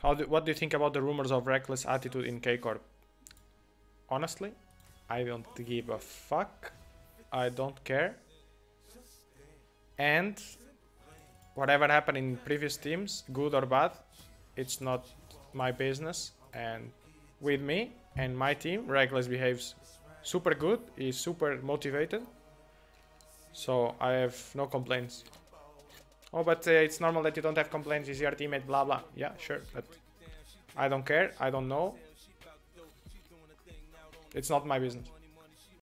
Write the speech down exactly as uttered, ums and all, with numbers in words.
How do, what do you think about the rumors of Rekkles attitude in K-Corp? Honestly, I don't give a fuck. I don't care. And whatever happened in previous teams, good or bad, it's not my business. And with me and my team, Rekkles behaves super good. He's super motivated. So I have no complaints. Oh, but uh, it's normal that you don't have complaints. He's your teammate, blah blah. Yeah, sure, but I don't care. I don't know. It's not my business.